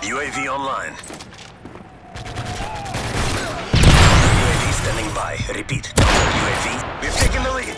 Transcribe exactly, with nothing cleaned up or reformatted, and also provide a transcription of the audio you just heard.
U A V online. U A V standing by. Repeat. U A V. We've taken the lead.